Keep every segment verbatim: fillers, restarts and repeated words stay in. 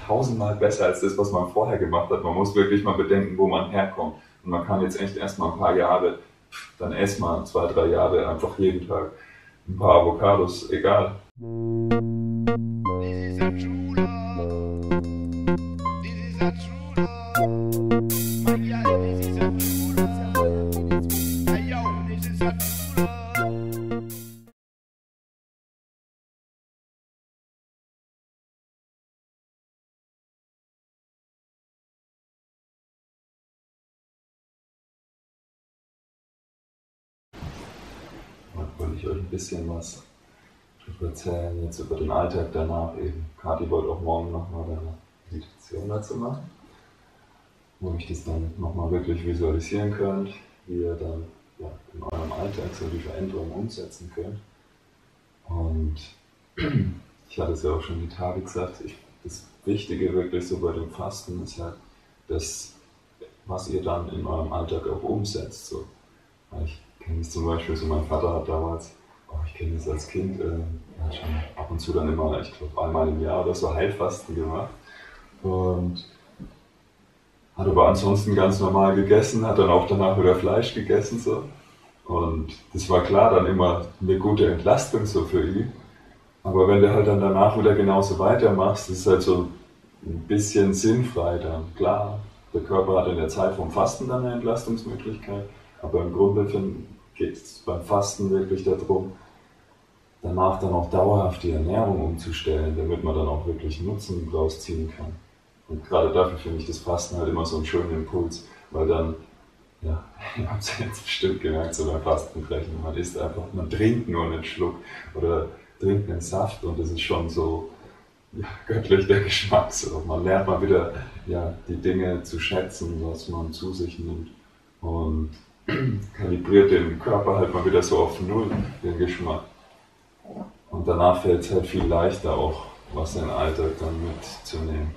tausendmal besser als das, was man vorher gemacht hat. Man muss wirklich mal bedenken, wo man herkommt. Und man kann jetzt echt erst mal ein paar Jahre, dann erst mal zwei, drei Jahre einfach jeden Tag ein paar Avocados, egal. Wollte ich euch ein bisschen was erzählen, jetzt über den Alltag danach eben. Kathi wollte auch morgen nochmal eine Meditation dazu machen, wo ich das dann nochmal wirklich visualisieren könnt, wie ihr dann ja, in eurem Alltag so die Veränderung umsetzen könnt. Und ich hatte es ja auch schon die Tage gesagt, ich, das Wichtige wirklich so bei dem Fasten ist halt, das, was ihr dann in eurem Alltag auch umsetzt. So. Ich kenne es zum Beispiel, so mein Vater hat damals, oh, ich kenne das als Kind, äh, hat schon ab und zu dann immer, ich glaube einmal im Jahr oder so Heilfasten gemacht und hat aber ansonsten ganz normal gegessen, hat dann auch danach wieder Fleisch gegessen so und das war klar dann immer eine gute Entlastung so für ihn, aber wenn du halt dann danach wieder genauso weitermachst, ist es halt so ein bisschen sinnfrei dann, klar, der Körper hat in der Zeit vom Fasten dann eine Entlastungsmöglichkeit, aber im Grunde geht es beim Fasten wirklich darum, danach dann auch dauerhaft die Ernährung umzustellen, damit man dann auch wirklich Nutzen draus ziehen kann. Und gerade dafür finde ich das Fasten halt immer so einen schönen Impuls, weil dann, ja, ihr habt es jetzt bestimmt gemerkt, so beim Fastenbrechen, man isst einfach, man trinkt nur einen Schluck oder trinkt einen Saft und das ist schon so ja, göttlich der Geschmack. So. Man lernt mal wieder ja, die Dinge zu schätzen, was man zu sich nimmt und kalibriert den Körper halt mal wieder so auf Null, den Geschmack. Und danach fällt es halt viel leichter auch, was in den Alltag dann mitzunehmen.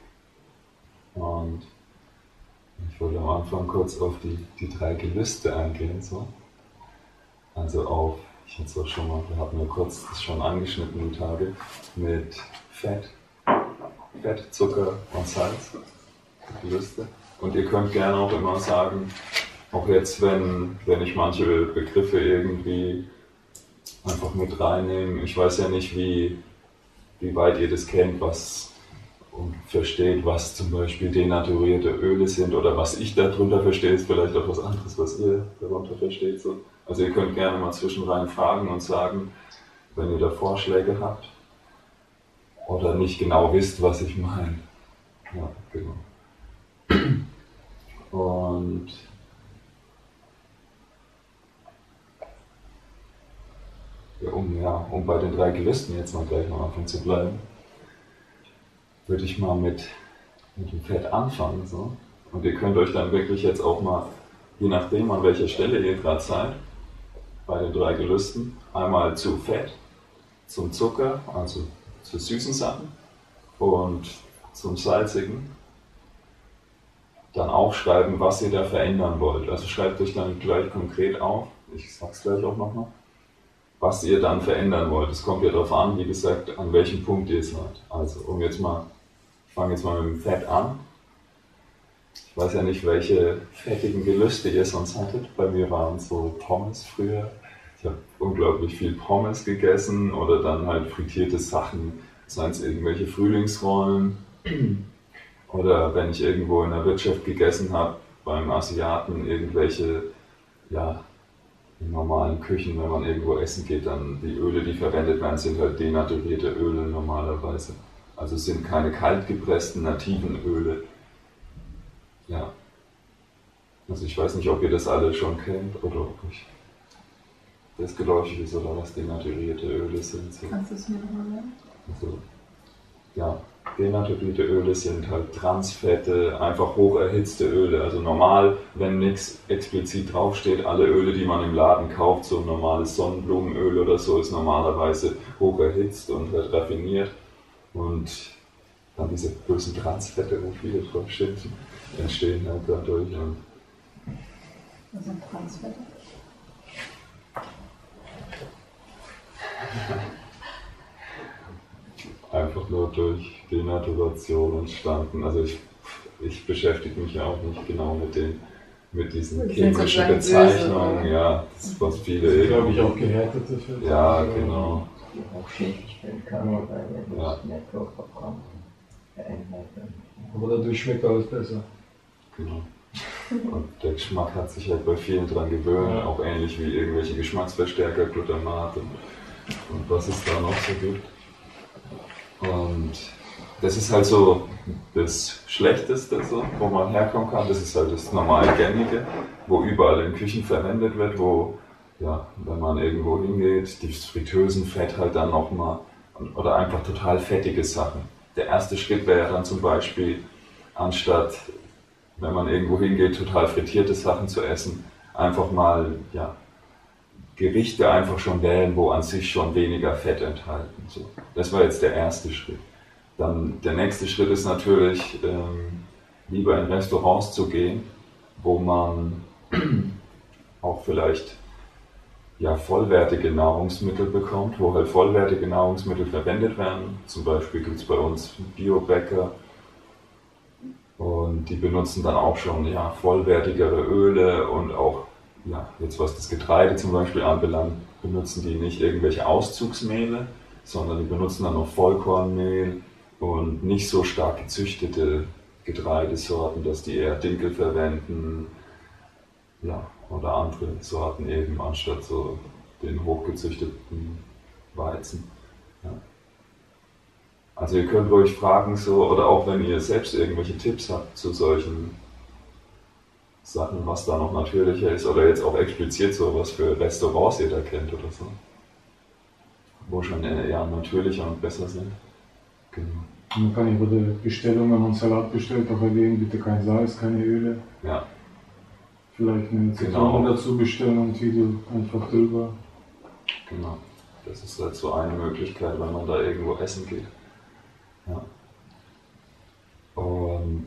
Und ich wollte am Anfang kurz auf die, die drei Gelüste eingehen. So. Also auf, ich hatte es auch schon mal, wir hatten ja kurz das schon angeschnitten die Tage, mit Fett, Fett, Zucker und Salz, die Gelüste. Und ihr könnt gerne auch immer sagen, auch jetzt, wenn, wenn ich manche Begriffe irgendwie einfach mit reinnehme, ich weiß ja nicht, wie, wie weit ihr das kennt, was und versteht, was zum Beispiel denaturierte Öle sind oder was ich darunter verstehe, ist vielleicht auch was anderes, was ihr darunter versteht. So. Also ihr könnt gerne mal zwischenrein fragen und sagen, wenn ihr da Vorschläge habt oder nicht genau wisst, was ich meine. Ja, genau. Und Ja, um, ja, um bei den drei Gelüsten jetzt mal gleich am Anfang zu bleiben, würde ich mal mit, mit dem Fett anfangen. So. Und ihr könnt euch dann wirklich jetzt auch mal, je nachdem an welcher Stelle ihr gerade seid, bei den drei Gelüsten, einmal zu Fett, zum Zucker, also zu süßen Sachen und zum Salzigen, dann aufschreiben, was ihr da verändern wollt. Also schreibt euch dann gleich konkret auf, ich sag's gleich auch nochmal, was ihr dann verändern wollt. Es kommt ja darauf an, wie gesagt, an welchem Punkt ihr seid. Also, um jetzt mal, ich fange jetzt mal mit dem Fett an. Ich weiß ja nicht, welche fettigen Gelüste ihr sonst hattet. Bei mir waren es so Pommes früher. Ich habe unglaublich viel Pommes gegessen oder dann halt frittierte Sachen, seien es irgendwelche Frühlingsrollen oder wenn ich irgendwo in der Wirtschaft gegessen habe, beim Asiaten irgendwelche, ja, in normalen Küchen, wenn man irgendwo essen geht, dann die Öle, die verwendet werden, sind halt denaturierte Öle normalerweise. Also es sind keine kaltgepressten, nativen Öle. Ja. Also ich weiß nicht, ob ihr das alle schon kennt oder ob ich das geläufig ist oder was denaturierte Öle sind. So. Kannst du es mir nochmal sagen? Also, ja, denaturierte Öle sind halt Transfette, einfach hoch erhitzte Öle. Also normal, wenn nichts explizit draufsteht, alle Öle, die man im Laden kauft, so ein normales Sonnenblumenöl oder so, ist normalerweise hoch erhitzt und halt raffiniert. Und dann diese bösen Transfette, wo viele draufstehen, entstehen halt dadurch. Und was sind Transfette? Einfach nur durch Denaturation entstanden. Also ich, ich beschäftige mich ja auch nicht genau mit den mit diesen Die sind chemischen sozusagen Bezeichnungen, böse, ja, das ist was viele Das ist, glaube irgendwie. ich, auch gehärtete Fette. Ja, genau. Die auch schädlich werden kann, weil er Ja. nicht mehr Körperkram verändert wird. Aber dadurch schmeckt alles besser. Genau. Und der Geschmack hat sich halt bei vielen dran gewöhnt, Ja. auch ähnlich wie irgendwelche Geschmacksverstärker, Glutamat und, und was es da noch so gibt. Und das ist halt so das Schlechteste, so, wo man herkommen kann. Das ist halt das normal Gängige, wo überall in Küchen verwendet wird, wo, ja, wenn man irgendwo hingeht, das Fritteusenfett halt dann nochmal, oder einfach total fettige Sachen. Der erste Schritt wäre ja dann zum Beispiel, anstatt, wenn man irgendwo hingeht, total frittierte Sachen zu essen, einfach mal, ja, Gerichte einfach schon wählen, wo an sich schon weniger Fett enthalten. So. Das war jetzt der erste Schritt. Dann der nächste Schritt ist natürlich, ähm, lieber in Restaurants zu gehen, wo man auch vielleicht ja, vollwertige Nahrungsmittel bekommt, wo halt vollwertige Nahrungsmittel verwendet werden. Zum Beispiel gibt es bei uns Biobäcker und die benutzen dann auch schon ja, vollwertigere Öle und auch, ja, jetzt was das Getreide zum Beispiel anbelangt, benutzen die nicht irgendwelche Auszugsmehle, sondern die benutzen dann noch Vollkornmehl und nicht so stark gezüchtete Getreidesorten, dass die eher Dinkel verwenden, ja, oder andere Sorten eben, anstatt so den hochgezüchteten Weizen. Ja. Also ihr könnt ruhig fragen, so, oder auch wenn ihr selbst irgendwelche Tipps habt zu solchen Sachen, was da noch natürlicher ist, oder jetzt auch explizit so, was für Restaurants ihr da kennt oder so, wo schon eher natürlicher und besser sind. Genau. Und man kann ja bei der Bestellung, wenn man Salat bestellt, auch erwähnen, bitte kein Salz, keine Öle. Ja. Vielleicht eine Genau. Zitrone dazu bestellen und die einfach drüber. Genau. Das ist halt so eine Möglichkeit, wenn man da irgendwo essen geht. Ja. Und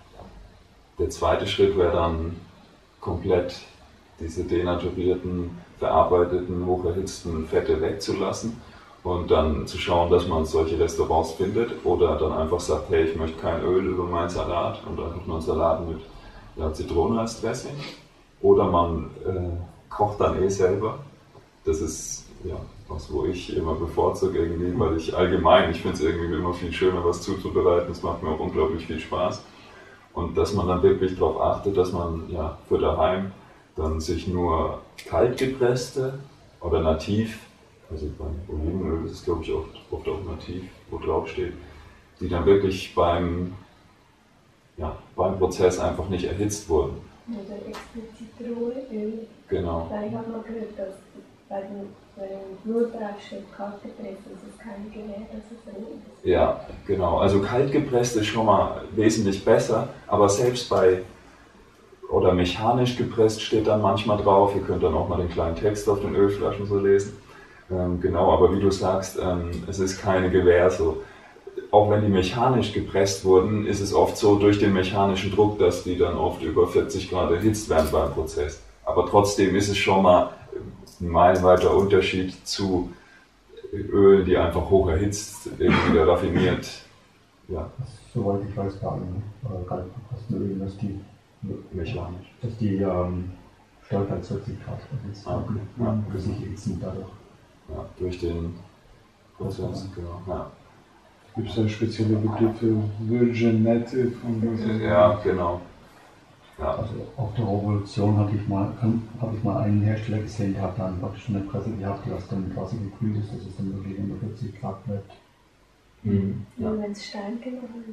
der zweite Schritt wäre dann komplett diese denaturierten, verarbeiteten, hocherhitzten Fette wegzulassen und dann zu schauen, dass man solche Restaurants findet oder dann einfach sagt, hey, ich möchte kein Öl über meinen Salat und einfach nur einen Salat mit ja, Zitrone als Dressing. Oder man äh, kocht dann eh selber. Das ist ja was, wo ich immer bevorzuge irgendwie, weil ich allgemein, ich finde es irgendwie immer viel schöner, was zuzubereiten. Es macht mir auch unglaublich viel Spaß. Und dass man dann wirklich darauf achtet, dass man ja für daheim dann sich nur kaltgepresste oder nativ, also beim Olivenöl ist es glaube ich oft, oft auch nativ, wo drauf steht, die dann wirklich beim, ja, beim Prozess einfach nicht erhitzt wurden. Oder explizit Rohöl. Genau. Weil ich habe mal gehört, dass bei den, wenn nur drauf steht, kalt gepresst, ist es keine Gewähr, dass es roh ist. Ja, genau. Also kalt gepresst ist schon mal wesentlich besser, aber selbst bei oder mechanisch gepresst steht dann manchmal drauf. Ihr könnt dann auch mal den kleinen Text auf den Ölflaschen so lesen. Ähm, genau, aber wie du sagst, ähm, es ist keine Gewähr so. Auch wenn die mechanisch gepresst wurden, ist es oft so durch den mechanischen Druck, dass die dann oft über vierzig Grad erhitzt werden beim Prozess. Aber trotzdem ist es schon mal ein meilenweiter Unterschied zu Ölen, die einfach hoch erhitzt, irgendwie wieder raffiniert. Ja. Soweit ich weiß, gar nicht. Äh, kaltgepresste Öl, dass die, Mechanisch. dass die ähm, stärker als vierzig Grad erhitzt Ah, okay. werden. Ja. Oder sich erhitzen dadurch. Ja, durch den Prozess, genau. Ja. Gibt es da spezielle Begriffe? Virgin Native und was? Ja, genau. Ja. Also auf der Revolution hatte ich mal, habe ich mal einen Hersteller gesehen, der hat dann praktisch eine Presse gehabt, die was dann quasi gekühlt ist, dass es dann wirklich unter vierzig Grad bleibt. Mhm. Ja. Nur wenn es steingemahlen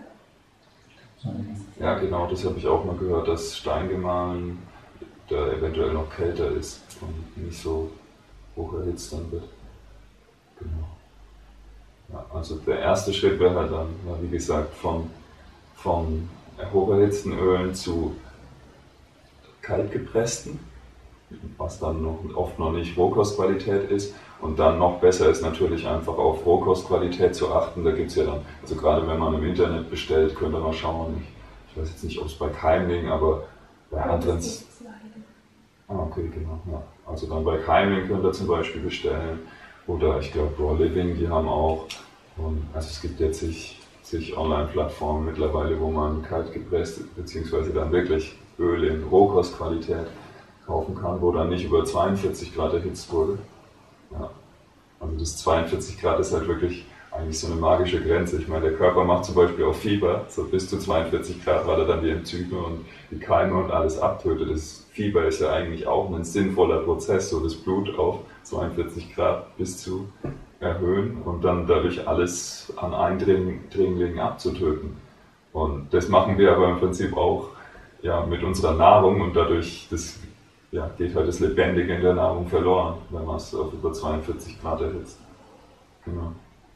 ist. Ja, genau, das habe ich auch mal gehört, dass Steingemahlen da eventuell noch kälter ist und nicht so hoch erhitzt dann wird. Genau. Ja, also der erste Schritt wäre halt dann, ja, wie gesagt, von, von hocherhitzten Ölen zu kaltgepressten, was dann noch, oft noch nicht Rohkostqualität ist. Und dann noch besser ist natürlich einfach auf Rohkostqualität zu achten. Da gibt es ja dann, also gerade wenn man im Internet bestellt, könnt ihr mal schauen. Ich, ich weiß jetzt nicht, ob es bei Keimling, aber bei anderen. Ah, okay, genau. Ja. Also dann bei Keimling könnt ihr zum Beispiel bestellen. Oder ich glaube Raw Living, die haben auch Und also es gibt jetzt sich, sich Online-Plattformen mittlerweile, wo man kalt gepresst beziehungsweise dann wirklich Öl in Rohkostqualität kaufen kann, wo dann nicht über zweiundvierzig Grad erhitzt wurde. Ja. Also das zweiundvierzig Grad ist halt wirklich eigentlich so eine magische Grenze. Ich meine, der Körper macht zum Beispiel auch Fieber, so bis zu zweiundvierzig Grad, weil er dann die Enzyme und die Keime und alles abtötet. Das Fieber ist ja eigentlich auch ein sinnvoller Prozess, so das Blut auf zweiundvierzig Grad bis zu erhöhen und dann dadurch alles an Eindringlingen abzutöten. Und das machen wir aber im Prinzip auch ja, mit unserer Nahrung und dadurch das, ja, geht halt das Lebendige in der Nahrung verloren, wenn man es auf über zweiundvierzig Grad erhitzt. Genau.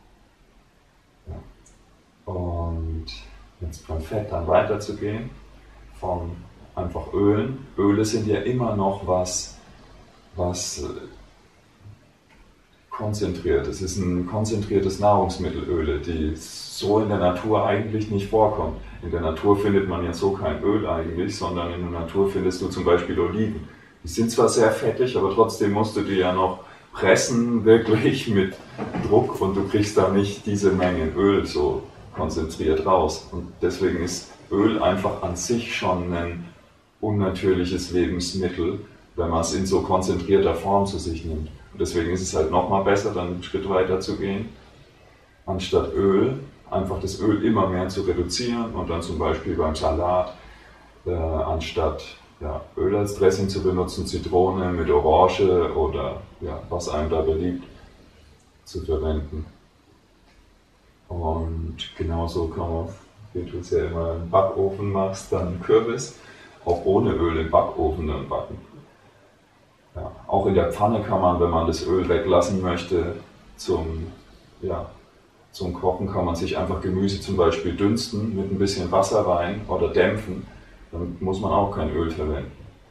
Ja. Und jetzt beim Fett dann weiterzugehen, von einfach Ölen. Öle sind ja immer noch was, was konzentriert. Es ist ein konzentriertes Nahrungsmittel, Öle, die so in der Natur eigentlich nicht vorkommen. In der Natur findet man ja so kein Öl eigentlich, sondern in der Natur findest du zum Beispiel Oliven. Die sind zwar sehr fettig, aber trotzdem musst du die ja noch pressen, wirklich mit Druck und du kriegst da nicht diese Mengen Öl so konzentriert raus. Und deswegen ist Öl einfach an sich schon ein unnatürliches Lebensmittel, wenn man es in so konzentrierter Form zu sich nimmt. Und deswegen ist es halt nochmal besser, dann einen Schritt weiter zu gehen, anstatt Öl, einfach das Öl immer mehr zu reduzieren und dann zum Beispiel beim Salat, äh, anstatt ja, Öl als Dressing zu benutzen, Zitrone mit Orange oder ja, was einem da beliebt, zu verwenden. Und genauso kann man, wie du es ja immer im Backofen machst, dann Kürbis auch ohne Öl im Backofen dann backen. Ja, auch in der Pfanne kann man, wenn man das Öl weglassen möchte, zum, ja, zum Kochen kann man sich einfach Gemüse zum Beispiel dünsten mit ein bisschen Wasser rein oder dämpfen. Dann muss man auch kein Öl verwenden.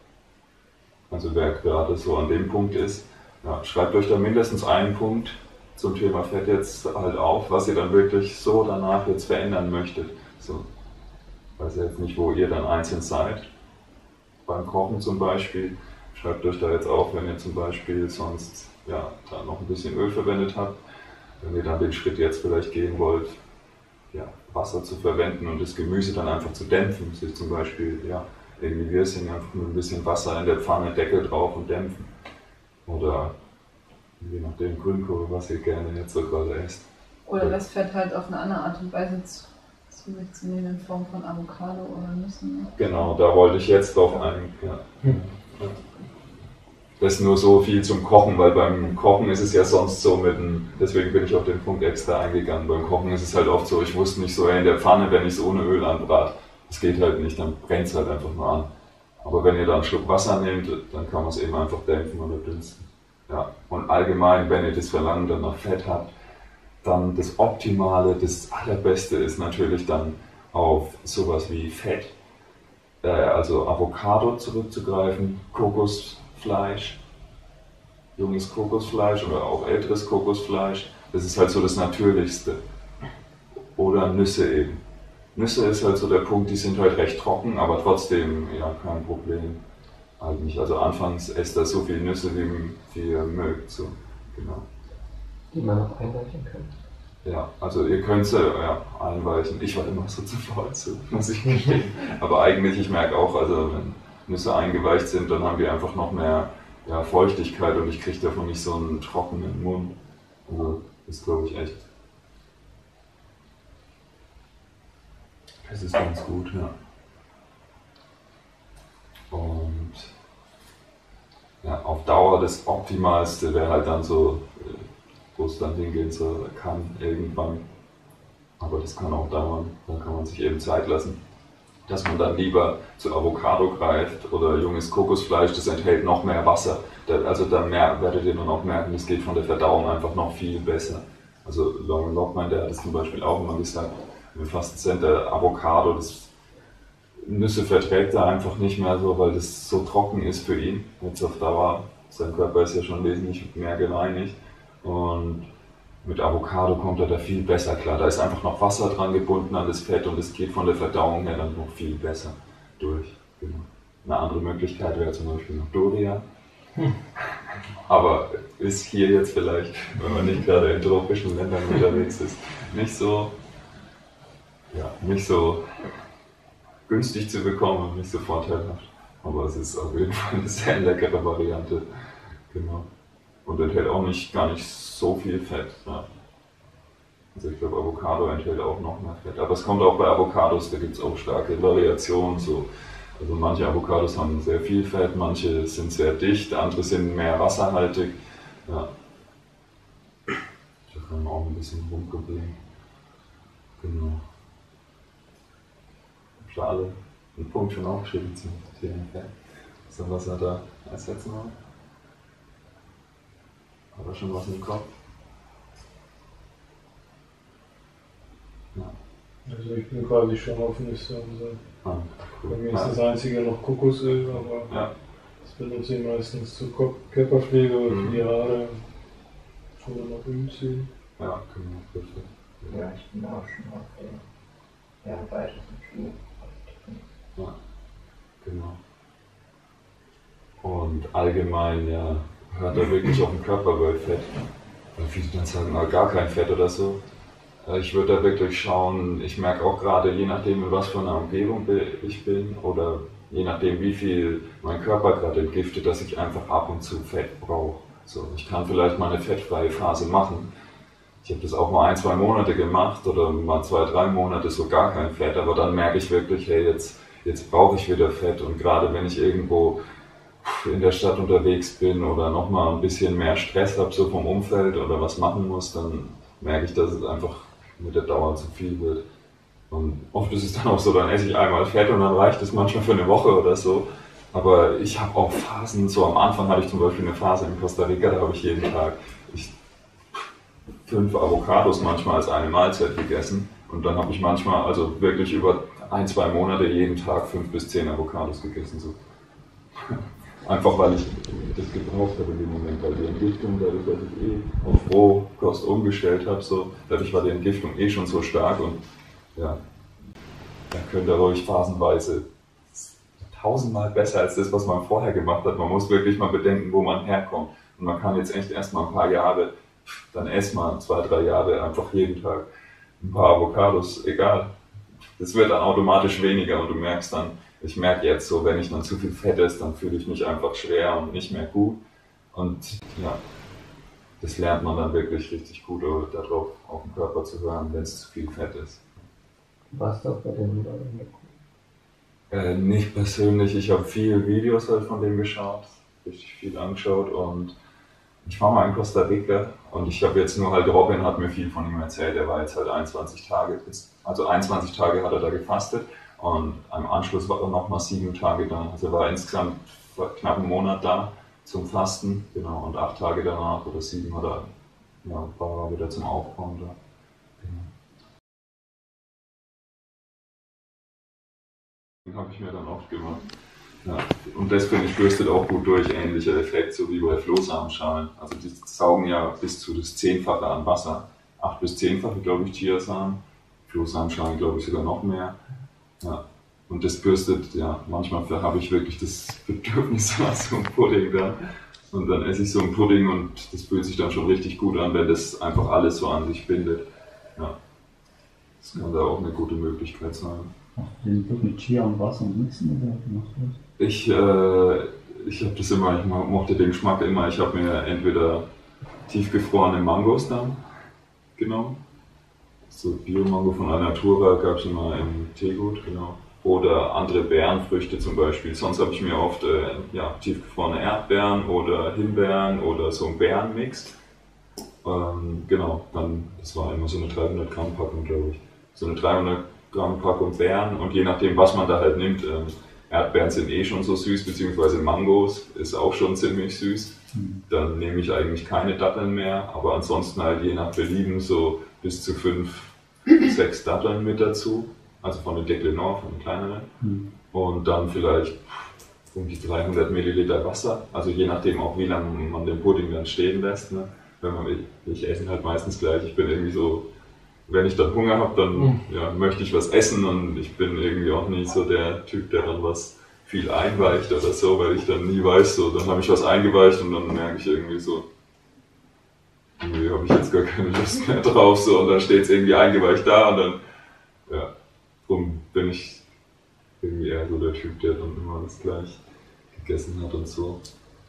Also wer gerade so an dem Punkt ist, ja, schreibt euch da mindestens einen Punkt zum Thema Fett jetzt halt auf, was ihr dann wirklich so danach jetzt verändern möchtet. So, ich weiß ja jetzt nicht, wo ihr dann einzeln seid. Beim Kochen zum Beispiel. Schreibt euch da jetzt auf, wenn ihr zum Beispiel sonst ja, da noch ein bisschen Öl verwendet habt, wenn ihr dann den Schritt jetzt vielleicht gehen wollt, ja, Wasser zu verwenden und das Gemüse dann einfach zu dämpfen, sich zum Beispiel, ja, irgendwie wir sind einfach mit ein bisschen Wasser in der Pfanne, Deckel drauf und dämpfen. Oder je nachdem Grünkohl, was ihr gerne jetzt so gerade esst. Oder das Fett halt auf eine andere Art und Weise zu, zu mitzunehmen in Form von Avocado oder Nüssen. Genau, da wollte ich jetzt drauf ein. Ja. Hm. Das ist nur so viel zum Kochen, weil beim Kochen ist es ja sonst so mit dem, deswegen bin ich auf den Punkt extra eingegangen. Beim Kochen ist es halt oft so, ich wusste nicht so in der Pfanne, wenn ich es ohne Öl anbrate. Das geht halt nicht, dann brennt es halt einfach nur an. Aber wenn ihr da einen Schluck Wasser nehmt, dann kann man es eben einfach dämpfen oder dünsten. Ja. Und allgemein, wenn ihr das Verlangen dann nach Fett habt, dann das Optimale, das Allerbeste ist natürlich dann auf sowas wie Fett, äh, also Avocado zurückzugreifen, Kokosfleisch, junges Kokosfleisch oder auch älteres Kokosfleisch, das ist halt so das Natürlichste. Oder Nüsse eben. Nüsse ist halt so der Punkt, die sind halt recht trocken, aber trotzdem ja kein Problem eigentlich. Also anfangs esst ihr so viel Nüsse, wie ihr mögt. So. Genau. Die man noch einweichen kann. Ja, also ihr könnt sie ja, einweichen. Ich war immer so zu faul zu, muss ich gestehen. Aber eigentlich, ich merke auch, also wenn Nüsse eingeweicht sind, dann haben die einfach noch mehr ja, Feuchtigkeit und ich kriege davon nicht so einen trockenen Mund. Also das ist, glaube ich, echt. Das ist ganz gut, ja. Und ja, auf Dauer das Optimalste wäre halt dann so, wo es dann hingehen soll, kann irgendwann, aber das kann auch dauern, da kann man sich eben Zeit lassen, dass man dann lieber zu Avocado greift oder junges Kokosfleisch, das enthält noch mehr Wasser, also da mehr, werdet ihr dann auch merken, das geht von der Verdauung einfach noch viel besser. Also Lauren Lockman, der hat das zum Beispiel auch immer gesagt, im Fastencenter Avocado, das Nüsse verträgt er einfach nicht mehr so, weil das so trocken ist für ihn, jetzt auf Dauer, sein Körper ist ja schon wesentlich mehr gereinigt. Und mit Avocado kommt er da viel besser klar. Da ist einfach noch Wasser dran gebunden an das Fett und es geht von der Verdauung her dann noch viel besser durch. Genau. Eine andere Möglichkeit wäre zum Beispiel noch Dorian. Hm. Aber ist hier jetzt vielleicht, wenn man nicht gerade in tropischen Ländern unterwegs ist, nicht so, ja, nicht so günstig zu bekommen und nicht so vorteilhaft. Aber es ist auf jeden Fall eine sehr leckere Variante. Genau. Und enthält auch nicht, gar nicht so viel Fett. Ja. Also ich glaube, Avocado enthält auch noch mehr Fett. Aber es kommt auch bei Avocados, da gibt es auch starke Variationen. So. Also manche Avocados haben sehr viel Fett, manche sind sehr dicht, andere sind mehr wasserhaltig. Ja. Da kann man auch ein bisschen rumprobieren. Genau. Ich habe alle einen Punkt schon aufgeschrieben zum Thema Fett. So, was hat er als letztes Mal? Hat er schon was im Kopf? Ja. Also ich bin quasi schon auf Nüsse und so. Ah, cool. Bei mir ist das einzige noch Kokosöl, aber ja. das benutze ich meistens zur Ko- Körperpflege oder Mhm. für die Haare. Oder noch Ölöl. Ja, genau, perfekt. Ja, ich bin auch schon auf der ja, beides viel. Ja, genau. Und allgemein, ja, hört er wirklich auf den Körper bei Fett. Weil viele dann sagen, ah, gar kein Fett oder so. Ich würde da wirklich schauen, ich merke auch gerade, je nachdem in was für einer Umgebung ich bin oder je nachdem wie viel mein Körper gerade entgiftet, dass ich einfach ab und zu Fett brauche. So, ich kann vielleicht mal eine fettfreie Phase machen. Ich habe das auch mal ein, zwei Monate gemacht oder mal zwei, drei Monate so gar kein Fett, aber dann merke ich wirklich, hey, jetzt, jetzt brauche ich wieder Fett und gerade wenn ich irgendwo in der Stadt unterwegs bin oder nochmal ein bisschen mehr Stress habe, so vom Umfeld oder was machen muss, dann merke ich, dass es einfach mit der Dauer zu viel wird. Und oft ist es dann auch so, dann esse ich einmal Fett und dann reicht es manchmal für eine Woche oder so. Aber ich habe auch Phasen, so am Anfang hatte ich zum Beispiel eine Phase in Costa Rica, da habe ich jeden Tag ich, fünf Avocados manchmal als eine Mahlzeit gegessen. Und dann habe ich manchmal, also wirklich über ein, zwei Monate jeden Tag fünf bis zehn Avocados gegessen. So. Einfach weil ich das gebraucht habe in dem Moment, weil die Entgiftung, dadurch, dass ich eh auf Rohkost umgestellt habe, so, dadurch war die Entgiftung eh schon so stark und ja, da könnt ihr ruhig phasenweise tausendmal besser als das, was man vorher gemacht hat. Man muss wirklich mal bedenken, wo man herkommt. Und man kann jetzt echt erstmal ein paar Jahre, dann ess mal zwei, drei Jahre einfach jeden Tag ein paar Avocados, egal. Das wird dann automatisch weniger und du merkst dann, ich merke jetzt so, wenn ich dann zu viel Fett esse, dann fühle ich mich einfach schwer und nicht mehr gut. Und ja, das lernt man dann wirklich richtig gut, darauf auf den Körper zu hören, wenn es zu viel Fett ist. Warst du auch bei den Äh, nicht persönlich, ich habe viele Videos halt von dem geschaut, richtig viel angeschaut und ich war mal in Costa Rica und ich habe jetzt nur halt, Robin hat mir viel von ihm erzählt, er war jetzt halt einundzwanzig Tage, also einundzwanzig Tage hat er da gefastet. Und am Anschluss war er noch mal sieben Tage da. Also er war insgesamt knapp einen Monat da zum Fasten, genau, und acht Tage danach oder sieben oder ja, war er wieder zum Aufbauen da. Genau. Den habe ich mir dann oft gemacht. Ja. Und das finde ich bürstet auch gut durch, ähnlicher Effekt, so wie bei Flohsamenschalen. Also die saugen ja bis zu das Zehnfache an Wasser. Acht bis zehnfache, glaube ich, Chiasamen. Flohsamenschalen, glaube ich, sogar noch mehr. Ja, und das bürstet, ja, manchmal habe ich wirklich das Bedürfnis nach so einem Pudding dann. Und dann esse ich so einen Pudding und das fühlt sich dann schon richtig gut an, wenn das einfach alles so an sich bindet. Ja, das kann da auch eine gute Möglichkeit sein. Machst du den Pudding mit Chia und Wasser und mixen oder wie machst du das? Ich, äh, ich habe das immer, ich mochte den Geschmack immer, ich habe mir entweder tiefgefrorene Mangos dann genommen. So Bio-Mango von Alnatura gab es immer im Teegut, genau. Oder andere Beerenfrüchte zum Beispiel. Sonst habe ich mir oft äh, ja, tiefgefrorene Erdbeeren oder Himbeeren oder so einen Beerenmix. Ähm, genau, dann, das war immer so eine dreihundert Gramm Packung, glaube ich. So eine dreihundert Gramm Packung Beeren und je nachdem, was man da halt nimmt. Ähm, Erdbeeren sind eh schon so süß, beziehungsweise Mangos ist auch schon ziemlich süß. Dann nehme ich eigentlich keine Datteln mehr, aber ansonsten halt je nach Belieben so bis zu fünf, sechs Datteln mit dazu, also von den Declinor, von den kleineren. Mhm. Und dann vielleicht um die dreihundert Milliliter Wasser, also je nachdem auch wie lange man den Pudding dann stehen lässt. Ne? Wenn man, ich, ich esse ihn halt meistens gleich, ich bin irgendwie so, wenn ich dann Hunger habe, dann mhm. ja, möchte ich was essen und ich bin irgendwie auch nicht so der Typ, der dann was viel einweicht oder so, weil ich dann nie weiß, so, dann habe ich was eingeweicht und dann merke ich irgendwie so, irgendwie habe ich jetzt gar keine Lust mehr drauf, so, und dann steht es irgendwie eingeweicht da und dann, ja, darum bin ich irgendwie eher so der Typ, der dann immer das gleich gegessen hat und so.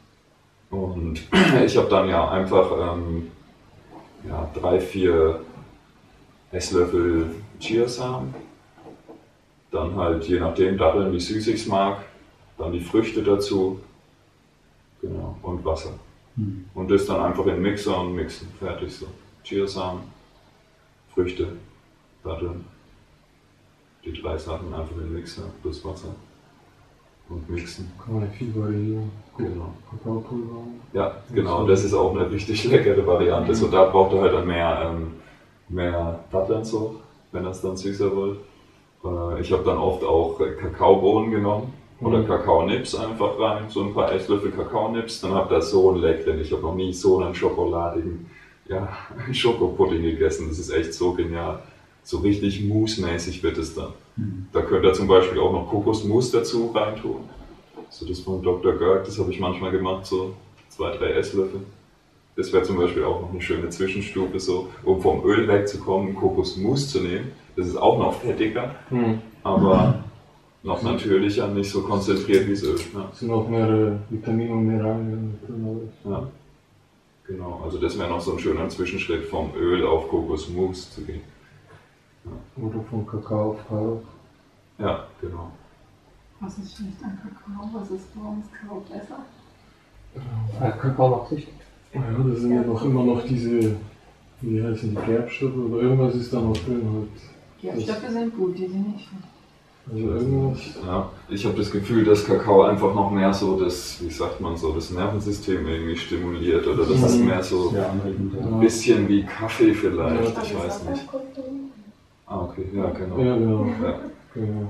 Und ich habe dann ja einfach ähm, ja, drei, vier Esslöffel Chiasamen, dann halt je nachdem Datteln, wie süß ich es mag, dann die Früchte dazu, genau, und Wasser. Hm. Und das dann einfach in den Mixer und mixen, fertig so. Chiasamen, Früchte, Datteln, die drei Sachen einfach in den Mixer plus Wasser und mixen. Kann man viel variieren. Genau. Kakaopulver. Ja, genau, das ist auch eine richtig leckere Variante. So, da braucht ihr halt dann mehr, ähm, mehr Datteln so, wenn ihr es dann süßer wollt. Äh, ich habe dann oft auch äh, Kakaobohnen genommen oder Mhm. Kakaonips einfach rein, so ein paar Esslöffel Kakaonips. Dann habt ihr so einen leckeren, ich habe noch nie so einen schokoladigen ja, Schokopudding gegessen. Das ist echt so genial. So richtig mousse-mäßig wird es dann. Hm. Da könnt ihr zum Beispiel auch noch Kokosmus dazu reintun. So das von Doktor Görg, das habe ich manchmal gemacht, so zwei, drei Esslöffel. Das wäre zum Beispiel auch noch eine schöne Zwischenstufe, so, um vom Öl wegzukommen, Kokosmus zu nehmen. Das ist auch noch fettiger, Mhm. aber noch natürlicher, nicht so konzentriert wie das Öl. Ja, Es sind auch mehrere Vitamine und Mineralien drin. ja. Genau, also das wäre noch so ein schöner Zwischenschritt, vom Öl auf Kokosmus zu gehen. Oder von Kakao auf Kakao. Ja, genau. Was ist schlecht an Kakao? Was ist, warum ist Kakao besser? Äh, Kakao macht süchtig. Ja, das sind ja noch immer noch diese, wie heißen die, Gerbstoffe oder irgendwas ist da noch drin halt. Gerbstoffe sind gut, die sind nicht schlecht. Also irgendwas. Ja, ich habe das Gefühl, dass Kakao einfach noch mehr so das, wie sagt man so, das Nervensystem irgendwie stimuliert oder das ist mehr so Sehr anregend, ja. ein bisschen wie Kaffee vielleicht, Ja. ich weiß nicht. Konsum. Ah, okay, ja, genau. Ja, genau. Ja. genau.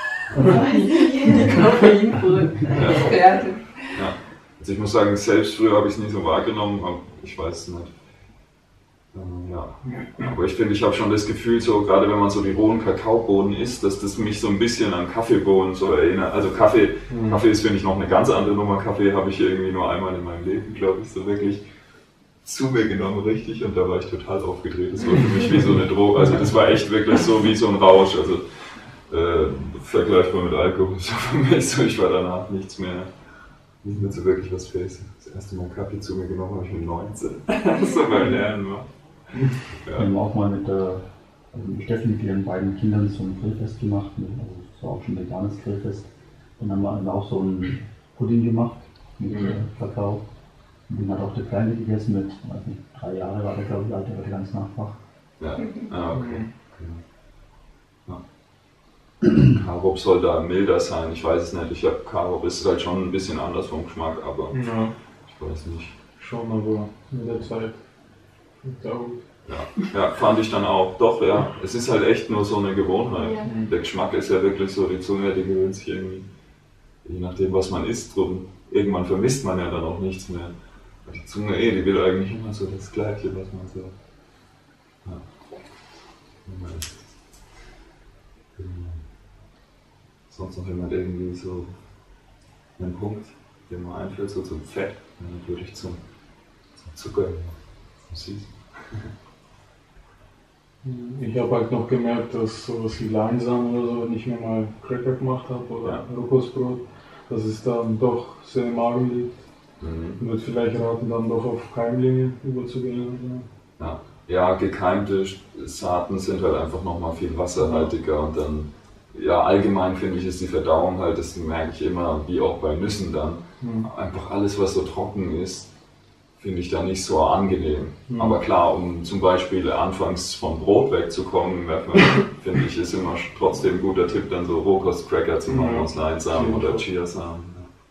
Koffeinbrücken. Experte. Ja. Also ich muss sagen, selbst früher habe ich es nie so wahrgenommen, aber ich weiß es nicht. Ähm, ja. Aber ich finde, ich habe schon das Gefühl, so gerade wenn man so die rohen Kakaobohnen isst, dass das mich so ein bisschen an Kaffeebohnen so erinnert. Also Kaffee, Mhm. Kaffee ist, finde ich, noch eine ganz andere Nummer. Kaffee habe ich irgendwie nur einmal in meinem Leben, glaube ich, so wirklich zu mir genommen, richtig. Und da war ich total aufgedreht. Das war für mich wie so eine Droge. Also das war echt wirklich so wie so ein Rausch. Also äh, vergleichbar mit Alkohol. So für mich so, ich war danach nichts mehr, nicht mehr so wirklich was fähig. Das erste Mal Kaffee zu mir genommen habe ich mit neunzehn. So beim Lernen war. Wir Ja. haben auch mal mit, der, also mit Steffi, mit ihren beiden Kindern so ein Grillfest gemacht. Also das war auch schon ein veganes Grillfest. Dann haben wir dann auch so einen Pudding gemacht mit Mhm. äh, Kakao. Und den hat auch der Kleine gegessen mit, weiß nicht, drei Jahre war der, glaube ich, alt, der war ganz nachfach. Ja. Ah, okay. Ja. Karob soll da milder sein, ich weiß es nicht. Ich glaube, Karob ist halt schon ein bisschen anders vom Geschmack, aber Ja, ich weiß nicht. schon, aber mit der Zeit. Ist auch gut. Ja. Ja, fand ich dann auch. Doch, ja. Es ist halt echt nur so eine Gewohnheit. Ja. Der Geschmack ist ja wirklich so, die Zunge, die gewöhnt sich irgendwie, je nachdem, was man isst, drum. Irgendwann vermisst man ja dann auch nichts mehr. Die Zunge, eh, die will eigentlich immer so das Gleiche, was man so. Ja. Immer isst. Genau. Sonst noch jemand irgendwie so einen Punkt, der mir einfällt, so zum Fett, dann würde ich zum, zum Zucker, zum Süßen. Ich habe halt noch gemerkt, dass sowas wie Leinsamen oder so, wenn ich mir mal Cracker gemacht habe oder Ja. Rogosbrot, dass es dann doch sehr im Magen liegt. Mhm. Ich würde vielleicht raten, dann doch auf Keimlinge überzugehen. Ja. Ja, gekeimte Saaten sind halt einfach nochmal viel wasserhaltiger und dann, ja, allgemein finde ich, ist die Verdauung halt, das merke ich immer, wie auch bei Nüssen dann, Mhm. einfach alles, was so trocken ist, finde ich da nicht so angenehm. Mhm. Aber klar, um zum Beispiel anfangs vom Brot wegzukommen, finde ich, ist immer trotzdem ein guter Tipp, dann so Rohkostcracker zu machen Ja. aus Leinsamen Ja. oder Chiasamen.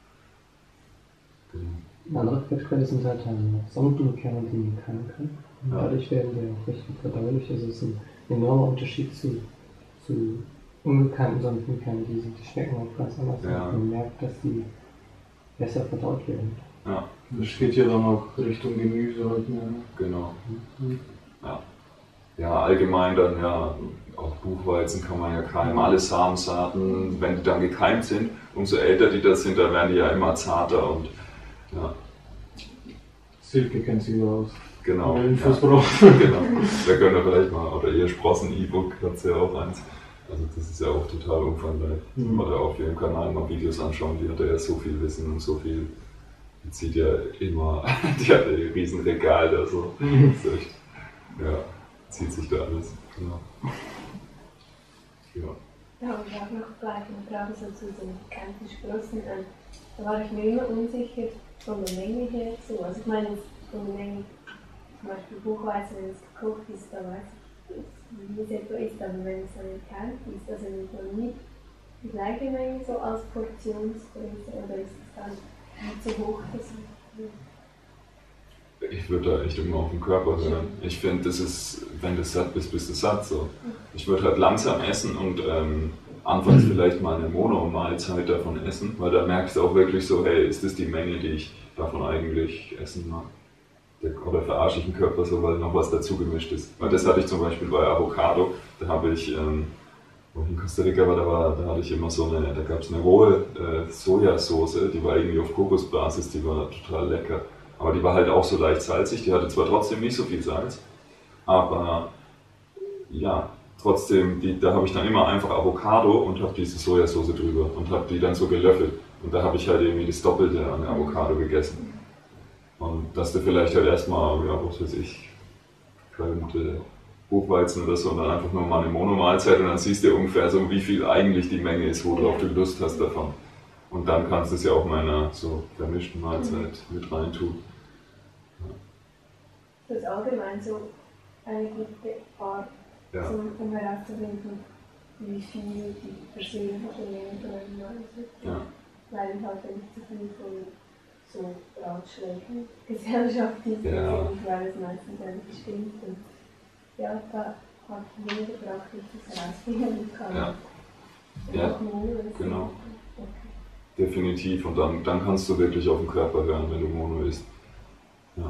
Ja. Genau. Andere Fettquellen sind halt ähm, Sonnenblumenkerne, die keimen können. Und Ja. dadurch werden die auch richtig verdaulich. Also es ist ein enormer Unterschied zu, zu ungekeimten Sonnenblumenkernen, die, sind- die schmecken auch ganz anders. Ja. Und man merkt, dass die besser verdaut werden. Ja, Das geht ja dann auch Richtung Gemüse halt mehr. genau. Mhm. ja, allgemein dann, ja, auch Buchweizen kann man ja keimen, alle Samensaaten, wenn die dann gekeimt sind, umso älter die das sind, dann werden die ja immer zarter und ja. Silke kennt sich da aus. Genau. Wenn Ja. was braucht. Genau. Da könnt ihr vielleicht mal, oder ihr Sprossen-E-Book hat ja auch eins. Also das ist ja auch total umfangreich. Mhm. Oder auf ihrem Kanal mal Videos anschauen, die hat ja so viel Wissen und so viel. Die zieht ja immer, die hat ein riesen Regal da so. Mhm. Das ist echt, ja, zieht sich da alles. Genau. Ja. Ja, und auch noch bleiben, gerade so zu den bekannten Sprossen, ähm, da war ich mir immer unsicher von der Menge her so. Also ich meine, von der Menge, zum Beispiel Buchweizen, wenn es gekocht ist, da weiß ich, wie es etwa ist, aber wenn es dann gekeimt ist, also nimmt man nie die gleiche Menge so als Portionsgröße oder ist es dann nicht so hoch, dass Ich würde da echt immer auf den Körper hören. Ich finde, das ist, wenn du satt bist, bist du satt. So. Ich würde halt langsam essen und ähm, anfangs vielleicht mal eine Mono-Mahlzeit davon essen, weil da merkst du auch wirklich so, hey, ist das die Menge, die ich davon eigentlich essen mag? Oder verarsche ich den Körper so, weil noch was dazu gemischt ist. Weil das hatte ich zum Beispiel bei Avocado, da habe ich, ähm, wo ich in Costa Rica war, da, war, da hatte ich immer so eine, da gab es eine rohe äh, Sojasauce, die war irgendwie auf Kokosbasis, die war total lecker. Aber die war halt auch so leicht salzig, die hatte zwar trotzdem nicht so viel Salz, aber ja, trotzdem, die, da habe ich dann immer einfach Avocado und habe diese Sojasauce drüber und habe die dann so gelöffelt. Und da habe ich halt irgendwie das Doppelte an Avocado gegessen. Und dass du vielleicht halt erstmal, ja, was weiß ich, könnte Buchweizen oder so und dann einfach nur mal eine Monomahlzeit und dann siehst du ungefähr so, wie viel eigentlich die Menge ist, worauf du Lust hast davon. Und dann kannst du es ja auch mal in einer so vermischten Mahlzeit mit rein tun. das ist allgemein so eine gute Art, Ja. um, um herauszufinden, wie viel die persönliche Menge von einem Mann ist. Ja. Weil ich halt nicht so viel von so Ratschlägen gesellschaftlich Ja. sind, weil es meistens ja nicht stimmt. Und ja, da habe ich mir gebracht, dass ich das herausfinden kann. Ja. Und Ja, auch Mono ist genau. Okay. Definitiv. Und dann, dann kannst du wirklich auf den Körper hören, wenn du Mono isst. Ja,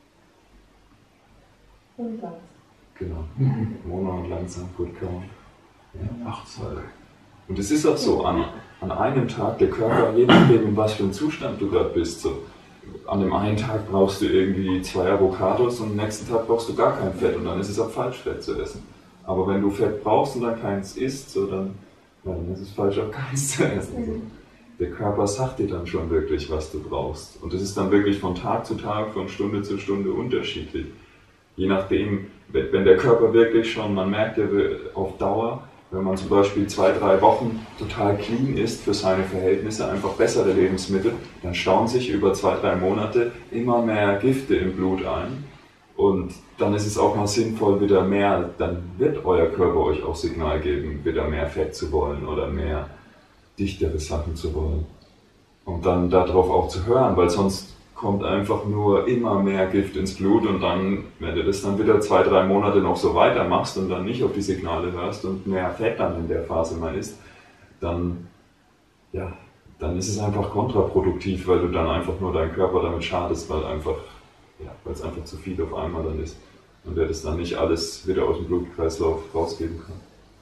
Und langsam. genau. Mono und langsam gut kauen. Ja. Achtsam. Und es ist auch so, an, an einem Tag, der Körper, je nachdem, in was für einem Zustand du gerade bist, so, an dem einen Tag brauchst du irgendwie zwei Avocados und am nächsten Tag brauchst du gar kein Fett und dann ist es auch falsch, Fett zu essen. Aber wenn du Fett brauchst und dann keins isst, so, dann, ja, dann ist es falsch, auch keins zu essen. So. Der Körper sagt dir dann schon wirklich, was du brauchst. Und das ist dann wirklich von Tag zu Tag, von Stunde zu Stunde unterschiedlich. Je nachdem, wenn der Körper wirklich schon, man merkt ja auf Dauer, wenn man zum Beispiel zwei, drei Wochen total clean isst für seine Verhältnisse, einfach bessere Lebensmittel, dann stauen sich über zwei, drei Monate immer mehr Gifte im Blut ein. Und dann ist es auch mal sinnvoll, wieder mehr, dann wird euer Körper euch auch Signal geben, wieder mehr Fett zu wollen oder mehr dichtere Sachen zu wollen. Und dann darauf auch zu hören, weil sonst kommt einfach nur immer mehr Gift ins Blut und dann, wenn du das dann wieder zwei, drei Monate noch so weitermachst und dann nicht auf die Signale hörst und mehr Fett dann in der Phase mal isst, dann, ja, dann ist es einfach kontraproduktiv, weil du dann einfach nur deinen Körper damit schadest, weil einfach, ja, weil es einfach zu viel auf einmal dann ist und der das dann nicht alles wieder aus dem Blutkreislauf rausgeben kann.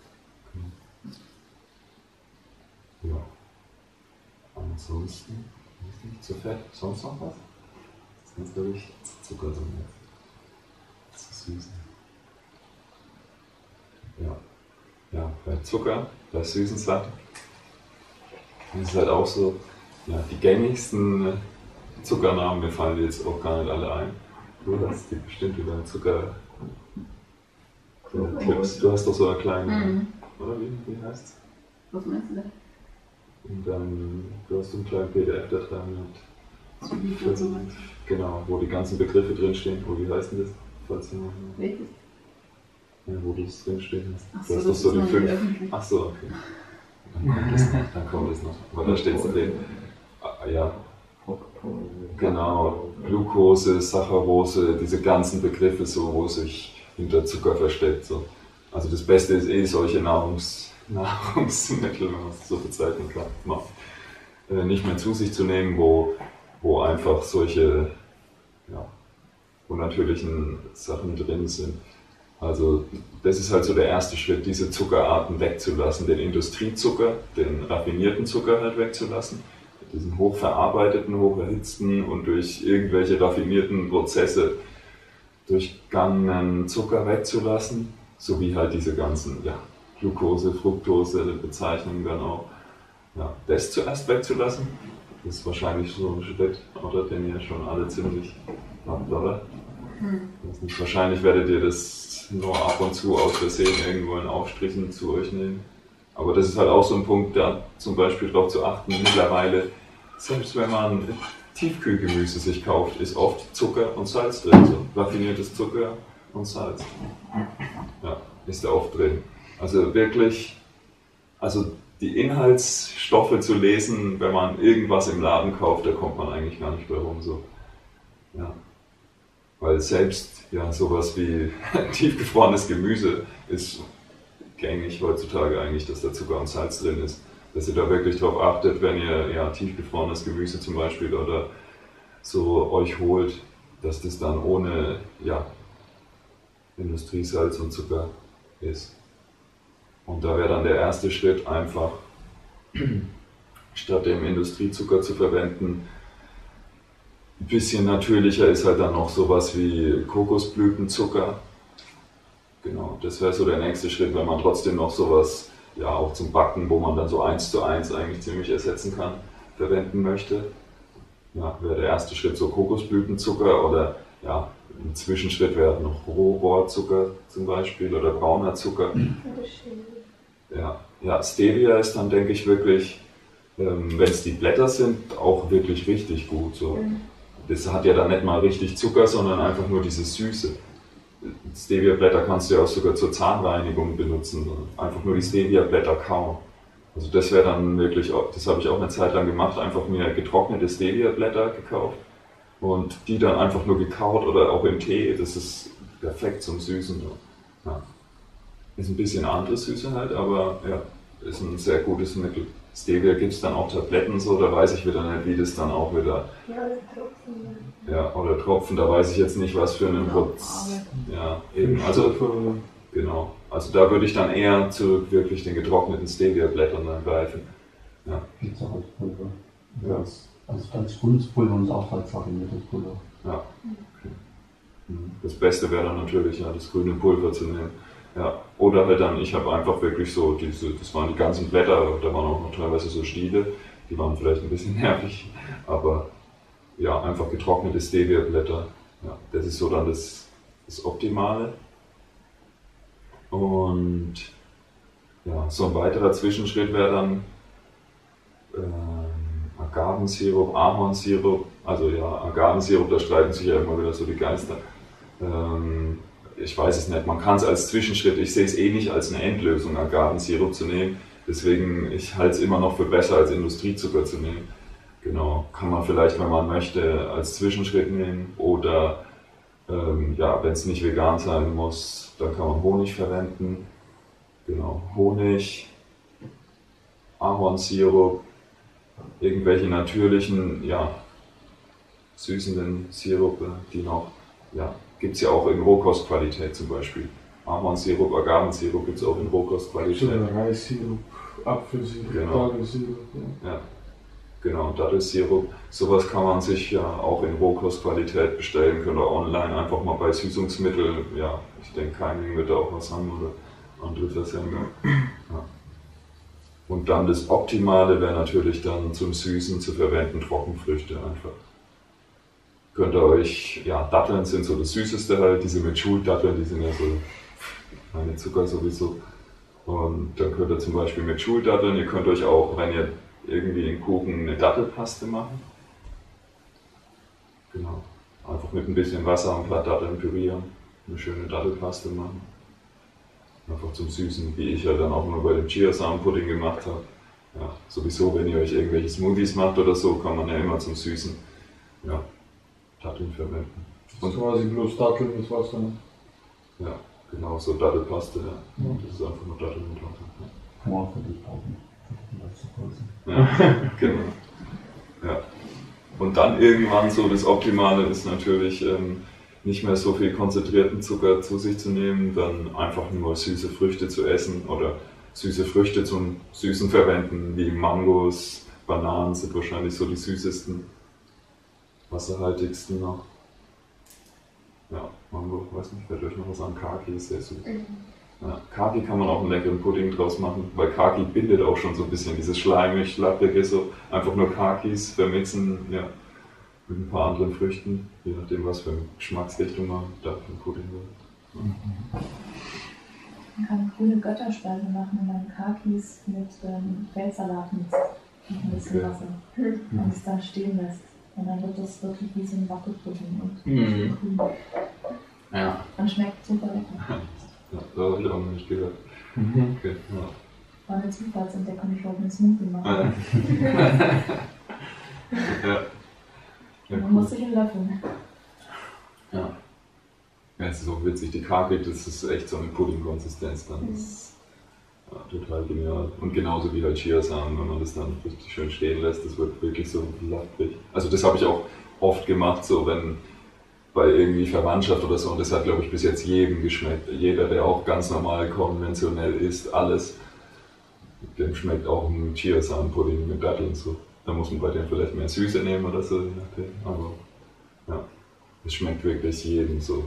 Ja. Ansonsten ist nicht zu fett. Sonst noch was? Das ist glaube ich Zucker drin. Zu süß. Ja. Ja, bei Zucker, bei süßen Sachen, das ist halt auch so, ja, die gängigsten Zuckernamen, mir fallen jetzt auch gar nicht alle ein. Du hast die bestimmt über Zucker. Clips. Du hast doch so eine kleine, Mhm. oder wie, wie heißt's? Was meinst du denn? Und dann, du hast so einen kleinen P D F da dran mit Zwiebeln und so weiter. genau, wo die ganzen Begriffe drinstehen. Oh, wie heißt denn das? Falls du noch, Welches? ja, wo du es drinstehen hast. Achso, Das das ist doch ist so noch die nicht fünf. öffentlich. Ach so, okay. Dann kommt es noch. Dann kommt es noch. Aber da steht es drin. Ah, ja, genau. Glucose, Saccharose, diese ganzen Begriffe, so, wo sich hinter Zucker versteckt. So. Also das Beste ist eh solche Nahrungs Nahrungsmittel, wenn man es so bezeichnen kann, mal, äh, nicht mehr zu sich zu nehmen, wo, wo einfach solche ja, unnatürlichen Sachen drin sind. Also das ist halt so der erste Schritt, diese Zuckerarten wegzulassen, den Industriezucker, den raffinierten Zucker halt wegzulassen, diesen hochverarbeiteten, hocherhitzten und durch irgendwelche raffinierten Prozesse durchgangenen Zucker wegzulassen, sowie halt diese ganzen ja, Glucose, Fructose Bezeichnungen dann auch. Ja, das zuerst wegzulassen, das ist wahrscheinlich so ein Schritt, oder, den ihr schon alle ziemlich habt, oder? Hm. Nicht, wahrscheinlich werdet ihr das nur ab und zu aus Versehen irgendwo in Aufstrichen zu euch nehmen. Aber das ist halt auch so ein Punkt, da zum Beispiel darauf zu achten, mittlerweile, selbst wenn man Tiefkühlgemüse sich kauft, ist oft Zucker und Salz drin, so raffiniertes Zucker und Salz. Ja, ist da oft drin. Also wirklich, also die Inhaltsstoffe zu lesen, wenn man irgendwas im Laden kauft, da kommt man eigentlich gar nicht mehr rum. So. Ja. Weil selbst ja, sowas wie tiefgefrorenes Gemüse ist gängig heutzutage eigentlich, dass da Zucker und Salz drin ist. Dass ihr da wirklich darauf achtet, wenn ihr ja, tiefgefrorenes Gemüse zum Beispiel oder so euch holt, dass das dann ohne ja, Industriesalz und Zucker ist. Und da wäre dann der erste Schritt einfach, statt dem Industriezucker zu verwenden, ein bisschen natürlicher ist halt dann noch sowas wie Kokosblütenzucker. Genau, das wäre so der nächste Schritt, wenn man trotzdem noch sowas, ja auch zum Backen, wo man dann so eins zu eins eigentlich ziemlich ersetzen kann, verwenden möchte. Ja, wäre der erste Schritt so Kokosblütenzucker oder ja, ein Zwischenschritt wäre noch Rohrohrzucker zum Beispiel oder brauner Zucker. Ja, ja, Stevia ist dann, denke ich, wirklich, ähm, wenn es die Blätter sind, auch wirklich richtig gut. So. Das hat ja dann nicht mal richtig Zucker, sondern einfach nur diese Süße. Stevia-Blätter kannst du ja auch sogar zur Zahnreinigung benutzen. Einfach nur die Stevia-Blätter kauen. Also das wäre dann wirklich, das habe ich auch eine Zeit lang gemacht, einfach mir getrocknete Stevia-Blätter gekauft und die dann einfach nur gekaut oder auch im Tee. Das ist perfekt zum Süßen. Ja. Ist ein bisschen andere Süße halt, aber ja, ist ein sehr gutes Mittel. Stevia gibt es dann auch Tabletten, so, da weiß ich wieder nicht, wie das dann auch wieder. Ja, oder Tropfen. Ja, oder Tropfen, da weiß ich jetzt nicht, was für einen Prozess. Ja, eben. Also, genau. Also da würde ich dann eher zu wirklich den getrockneten Stevia-Blättern dann greifen. Ja. Gibt es auch als Pulver. Ja. Als, als, als grünes Pulver und auch als raffiniertes Pulver. Ja. Okay. Das Beste wäre dann natürlich, ja, das grüne Pulver zu nehmen. Ja, oder halt dann, ich habe einfach wirklich so, diese, das waren die ganzen Blätter, da waren auch noch teilweise so Stiele, die waren vielleicht ein bisschen nervig, aber ja, einfach getrocknete Stevia-Blätter, ja, das ist so dann das, das Optimale. Und ja, so ein weiterer Zwischenschritt wäre dann ähm, Agavensirup, Ahornsirup, also ja, Agavensirup, da streiten sich ja immer wieder so die Geister. Ähm, Ich weiß es nicht, man kann es als Zwischenschritt, ich sehe es eh nicht als eine Endlösung, Agavensirup zu nehmen, deswegen ich halte es immer noch für besser als Industriezucker zu nehmen. Genau, kann man vielleicht, wenn man möchte, als Zwischenschritt nehmen oder ähm, ja, wenn es nicht vegan sein muss, dann kann man Honig verwenden. Genau, Honig, Ahornsirup, irgendwelche natürlichen, ja, süßenden Sirupe, die noch, ja, gibt es ja auch in Rohkostqualität zum Beispiel. Ahornsirup, Agavensirup gibt es auch in Rohkostqualität. So Reissirup, Apfelsirup, genau. Dattelsirup. Ja. Ja, genau, Dattelsirup. Sowas kann man sich ja auch in Rohkostqualität bestellen, könnt ihr online einfach mal bei Süßungsmittel, ja, ich denke, Keimling wird da auch was haben oder andere Versender. Ja. Und dann das Optimale wäre natürlich dann zum Süßen zu verwenden Trockenfrüchte einfach. Könnt ihr euch, ja, Datteln sind so das Süßeste halt, diese mit Schuldatteln, die sind ja so keine Zucker sowieso. Und dann könnt ihr zum Beispiel mit Schuldatteln, ihr könnt euch auch, wenn ihr irgendwie in Kuchen eine Dattelpaste machen. Genau. Einfach mit ein bisschen Wasser und ein paar Datteln pürieren, eine schöne Dattelpaste machen. Einfach zum Süßen, wie ich ja dann auch nur bei dem Chiasamen-Pudding gemacht habe. Ja, sowieso, wenn ihr euch irgendwelche Smoothies macht oder so, kann man ja immer zum Süßen, ja, Datteln verwenden. Das ist quasi bloß Datteln mit Wasser. Ja, genau, so Dattelpaste, ja. Ja. Das ist einfach nur Datteln mit Wasser. Ja. Kann man auch für dich kaufen. Ja, genau. Ja. Und dann irgendwann so das Optimale ist natürlich, ähm, nicht mehr so viel konzentrierten Zucker zu sich zu nehmen, dann einfach nur süße Früchte zu essen oder süße Früchte zum Süßen verwenden, wie Mangos, Bananen sind wahrscheinlich so die süßesten, wasserhaltigsten noch. Ja, Mango, weiß nicht, fällt euch noch was an, Kaki ist sehr süß. Ja, Kaki kann man auch einen leckeren Pudding draus machen, weil Kaki bindet auch schon so ein bisschen dieses schleimig, schlappige, so einfach nur Kakis vermixen, ja, mit ein paar anderen Früchten, je nachdem was für eine Geschmacksrichtung man da für einen Pudding will. Mhm. Man kann grüne Götterspeise machen und dann Kakis mit ähm, Feldsalat mit ein bisschen Okay. Wasser und es dann stehen lässt. Und dann wird das wirklich wie so ein Wackelpudding und Mhm. grün. Ja. Und schmeckt super lecker. Ja, da habe ich auch noch nicht gehört. Mhm. Okay, ja. War eine Zufallsentdeckung, ich wollte einen Smoothie machen. Ah, ja. Ja, Man cool. muss sich einen Löffel. Ja. Ja, es ist auch witzig, die Kaki, das ist echt so eine Pudding-Konsistenz dann. Das ist ja, total genial. Und genauso wie halt Chiasamen, wenn man das dann richtig schön stehen lässt, das wird wirklich so lapprig. Also das habe ich auch oft gemacht, so wenn bei irgendwie Verwandtschaft oder so, und das hat, glaube ich, bis jetzt jedem geschmeckt. Jeder, der auch ganz normal konventionell isst, alles, dem schmeckt auch ein Chiasamen-Pudding mit Datteln so. Da muss man bei dem vielleicht mehr Süße nehmen oder so, je nachdem. Aber ja, es schmeckt wirklich jedem so.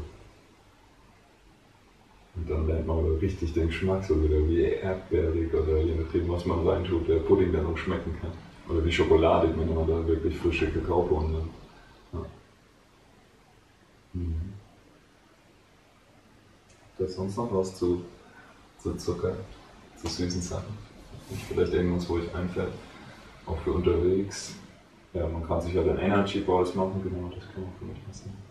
Und dann lernt man aber richtig den Geschmack so wieder, wie erdbeerig oder je nachdem, was man reintut, der Pudding dann auch schmecken kann. Oder wie Schokolade, wenn man da wirklich frische Kakaobohnen nimmt. Ja. Mhm. Habt ihr sonst noch was zu, zu Zucker, zu süßen Sachen? Vielleicht irgendwas, wo euch einfällt, auch für unterwegs. Ja, man kann sich ja dann Energy Balls machen, genau, das kann man vielleicht was sagen.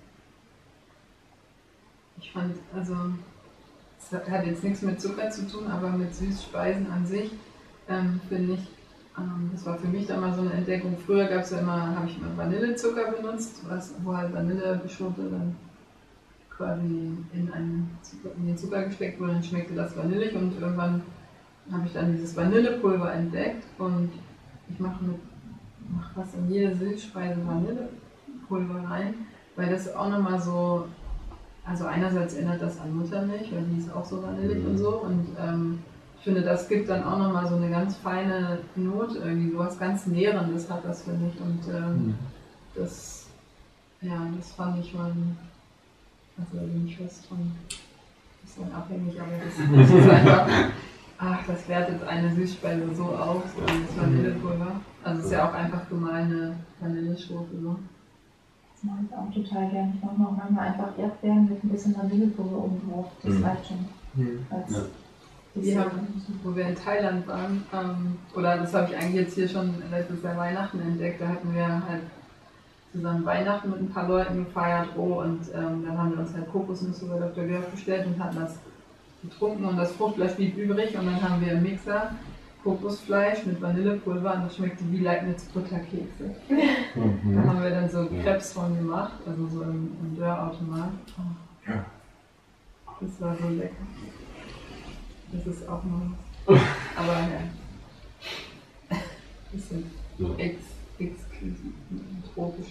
Ich fand, also, es hat jetzt nichts mit Zucker zu tun, aber mit Süßspeisen an sich, ähm, finde ich, ähm, das war für mich dann mal so eine Entdeckung. Früher gab es ja immer, habe ich immer Vanillezucker benutzt, was, wo halt Vanilleschote dann quasi in, einen Zucker, in den Zucker gesteckt wurde, dann schmeckte das vanillig und irgendwann habe ich dann dieses Vanillepulver entdeckt und ich mache mit mach was in jede Süßspeise Vanillepulver rein, weil das auch nochmal so, also einerseits erinnert das an Muttermilch, weil die ist auch so vanillig Mhm. und so und ähm, ich finde, das gibt dann auch nochmal so eine ganz feine Note, irgendwie sowas ganz Nährendes hat das, finde ich, und ähm, Mhm. das, ja, das fand ich schon, also da bin ich fast von, bisschen abhängig, aber das, das ist einfach, ach, das wertet eine Süßspeise so auf, so das Vanillepulver. Also es ist ja auch einfach gemahlene Vanilleschote. So. Das mache ich auch total gerne. Ich mache auch manchmal einfach Erdbeeren mit ein bisschen Vanillepulver oben drauf. Das Mhm. reicht schon. Mhm. Als Ja. Wir haben, wo wir in Thailand waren, ähm, oder das habe ich eigentlich jetzt hier schon letztes Jahr Weihnachten entdeckt, da hatten wir halt zusammen Weihnachten mit ein paar Leuten gefeiert, roh, und ähm, dann haben wir uns halt Kokosnüsse bei Doktor Görf bestellt und hatten das getrunken und das Fruchtfleisch blieb übrig und dann haben wir im Mixer Kokosfleisch mit Vanillepulver und das schmeckte wie Leibniz-Butterkekse. Da Mhm. haben wir dann so Crepes von gemacht, also so im, im Dörrautomat. Oh. Ja. Das war so lecker. Das ist auch noch was. Aber ja. Bisschen Ja. ex, exklusiv, tropisch.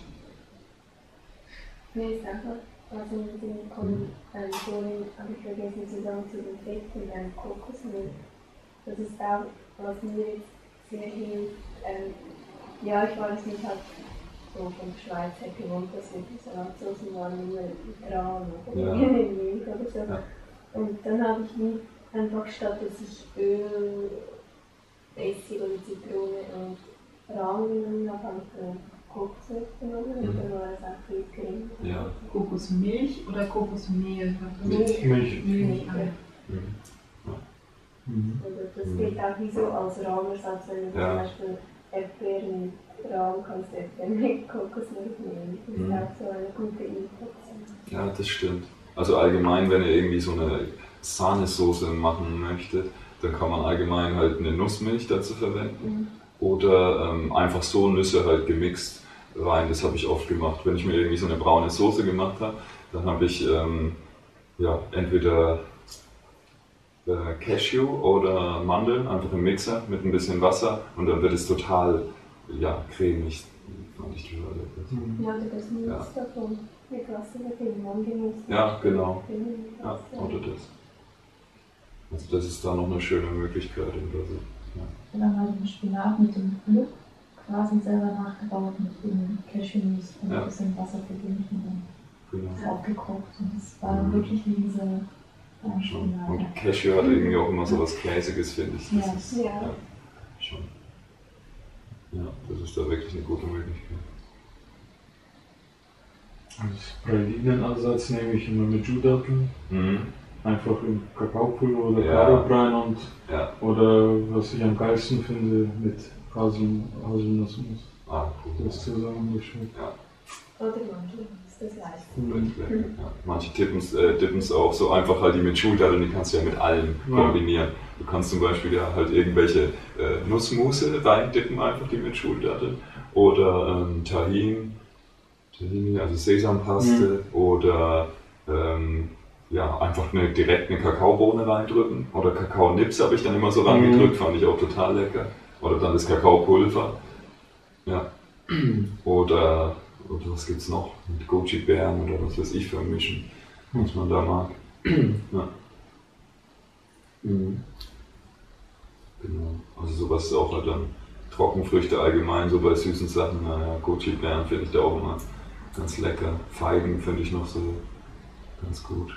Mir ist einfach was in den Sinn gekommen, ähm, vorhin habe ich vergessen zu sagen, zu den Fett und einem Kokosmilch. Das ist auch, was mir jetzt sehr hilft. Ähm, ja, ich war es nicht halt so von der Schweiz her gewohnt, dass wir die Salatsoßen waren immer mit Rahm oder Ja. mit Milch oder so. Ja. Und dann habe ich wie einfach statt, dass ich Öl, Essig oder Zitrone und Rahm genommen habe, habe ich dann Kokosmilch genommen und Mhm. dann war es auch viel creme. Ja. Kokosmilch oder Kokosmehl? Milch. Milch. Milch. Ah, Mhm. Mhm. Also das Mhm. geht auch wie so als Rahmersatz, wenn du Ja. zum Beispiel Erdbeeren mit Rahm kannst, du Erdbeeren mit Kokosmilch nehmen. Das ist Mhm. auch so eine gute Infektion. Ja, das stimmt. Also allgemein, wenn ihr irgendwie so eine Sahnesoße machen möchtet, dann kann man allgemein halt eine Nussmilch dazu verwenden. Oder ähm, einfach so Nüsse halt gemixt rein. Das habe ich oft gemacht. Wenn ich mir irgendwie so eine braune Soße gemacht habe, dann habe ich ähm, ja, entweder äh, Cashew oder Mandeln einfach im Mixer mit ein bisschen Wasser und dann wird es total ja, cremig. Fand ich total lecker. Mhm. Ja, oder das Mix Ja. davon. Mit Wasser mit dem Genuss. Ja, genau. Ja, Ja, oder das. Also das ist da noch eine schöne Möglichkeit. Oder so. Ja. Und dann halt den Spinat mit dem Look quasi selber nachgebaut mit den Cashews und Ja. ein bisschen Wasser verdünnt und dann Genau. aufgekocht. Und das war Mhm. wirklich wie diese Schon. Spinat. Und Cashew hat irgendwie auch immer so was Käsiges, finde ich. Das Ja. ist, Ja. ja, schon. Ja, das ist da wirklich eine gute Möglichkeit. Als Pralinenersatz nehme ich immer mit Judatteln. Mhm. Einfach in Kakaopulver oder Ja. Karo rein und Ja. oder was ich am geilsten finde, mit Hasel, Haselnussmus. Ah, cool. Das zusammengeschmeckt. Oder Mandeln, ist das leicht. Mhm. Ja. Manche tippen es äh, auch so einfach halt die mit Schuldatteln, die kannst du ja mit allem Ja. kombinieren. Du kannst zum Beispiel ja halt irgendwelche äh, Nussmusse reindippen, einfach die mit Schuldatteln. Oder ähm, Tahin, Tahini, also Sesampaste. Oder ähm, ja, einfach eine, direkt eine Kakaobohne reindrücken. Oder Kakaonips habe ich dann immer so reingedrückt, fand ich auch total lecker. Oder dann das Kakaopulver. Ja. Oder, oder was gibt's noch? Mit Goji-Beeren oder was weiß ich für ein Mischen, was man da mag. Ja. Mhm. Genau. Also sowas ist auch halt dann Trockenfrüchte allgemein, so bei süßen Sachen. Naja, Goji-Beeren finde ich da auch immer ganz lecker. Feigen finde ich noch so ganz gut.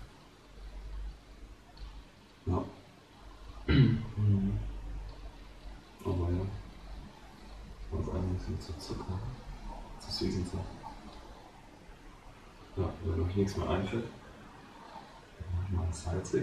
Ja. Mhm. Aber ja. Was anderes mit so Zucker. Zu süßen Sachen. Ja, wenn euch nichts mehr einfällt, dann mach ich mal salzig.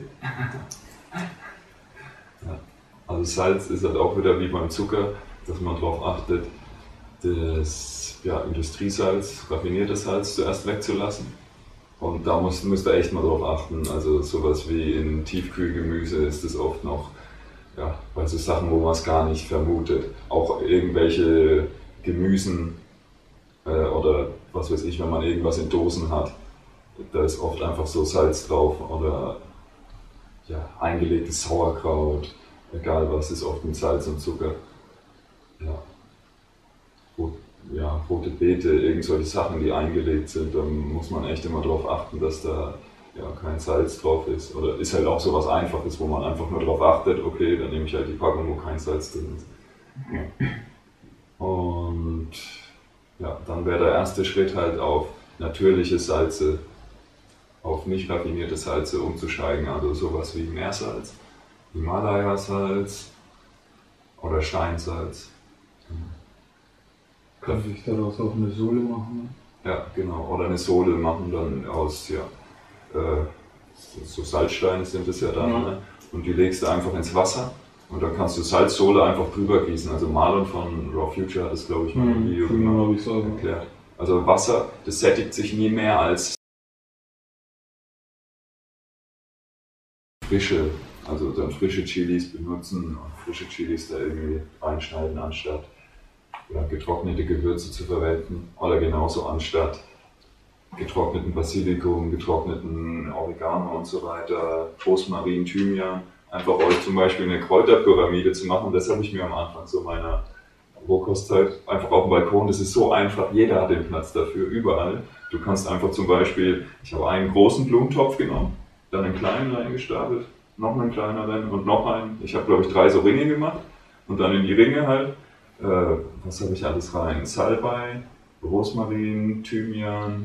Ja. Also Salz ist halt auch wieder wie beim Zucker, dass man darauf achtet, das ja, Industriesalz, raffiniertes Salz zuerst wegzulassen. Und da muss, müsst ihr echt mal drauf achten. Also sowas wie in Tiefkühlgemüse ist es oft noch, ja, bei so Sachen, wo man es gar nicht vermutet. Auch irgendwelche Gemüsen äh, oder was weiß ich, wenn man irgendwas in Dosen hat, da ist oft einfach so Salz drauf oder ja, eingelegtes Sauerkraut, egal was, ist oft mit Salz und Zucker. Ja. Rot, ja, rote Beete, irgend solche Sachen, die eingelegt sind, da muss man echt immer darauf achten, dass da ja, kein Salz drauf ist. Oder ist halt auch so was Einfaches, wo man einfach nur darauf achtet, okay, dann nehme ich halt die Packung, wo kein Salz drin ist. Ja. Und ja, dann wäre der erste Schritt halt auf natürliche Salze, auf nicht raffinierte Salze umzusteigen, also sowas wie Meersalz, Himalaya-Salz oder Steinsalz. Kann ich daraus auch eine Sohle machen? Ja, genau. Oder eine Sohle machen dann aus, ja, äh, so Salzsteine sind es ja dann. Ja. Ne? Und die legst du einfach ins Wasser und dann kannst du Salzsohle einfach drüber gießen. Also Marlon von Raw Future hat das, glaube ich, mal im Video Genau, habe ich so erklärt. Also Wasser, das sättigt sich nie mehr als frische, also dann frische Chilis benutzen und frische Chilis da irgendwie reinschneiden, anstatt ja, getrocknete Gewürze zu verwenden. Oder genauso anstatt getrockneten Basilikum, getrockneten Oregano und so weiter, Rosmarin, Thymian, einfach euch zum Beispiel eine Kräuterpyramide zu machen. Das habe ich mir am Anfang so meiner Rohkostzeit einfach auf dem Balkon. Das ist so einfach, jeder hat den Platz dafür, überall. Du kannst einfach zum Beispiel, ich habe einen großen Blumentopf genommen, dann einen kleinen reingestapelt, noch einen kleineren und noch einen. Ich habe, glaube ich, drei so Ringe gemacht und dann in die Ringe halt, äh, was habe ich alles rein? Salbei, Rosmarin, Thymian,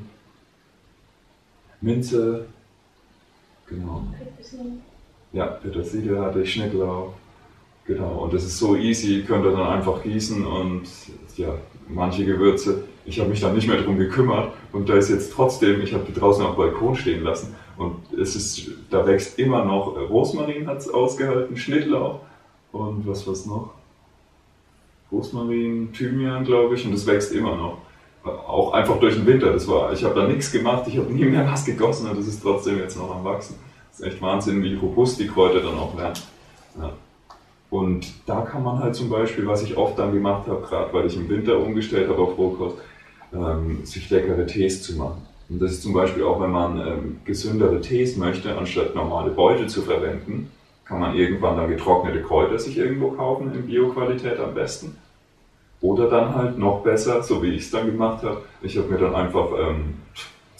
Minze, genau. Ja, Petersilie hatte ich, Schnittlauch. Genau, und das ist so easy, könnt ihr dann einfach gießen und ja, manche Gewürze, ich habe mich dann nicht mehr drum gekümmert und da ist jetzt trotzdem, ich habe die draußen auf dem Balkon stehen lassen und es ist, da wächst immer noch, Rosmarin hat es ausgehalten, Schnittlauch und was was noch? Rosmarin, Thymian, glaube ich, und es wächst immer noch. Auch einfach durch den Winter, das war, ich habe da nichts gemacht, ich habe nie mehr was gegossen und das ist trotzdem jetzt noch am Wachsen. Das ist echt Wahnsinn, wie robust die Kräuter dann auch werden. Ja. Und da kann man halt zum Beispiel, was ich oft dann gemacht habe, gerade weil ich im Winter umgestellt habe auf Rohkost, ähm, sich leckere Tees zu machen. Und das ist zum Beispiel auch, wenn man ähm, gesündere Tees möchte, anstatt normale Beutel zu verwenden, kann man irgendwann dann getrocknete Kräuter sich irgendwo kaufen, in Bio-Qualität am besten. Oder dann halt noch besser, so wie ich es dann gemacht habe, ich habe mir dann einfach ähm,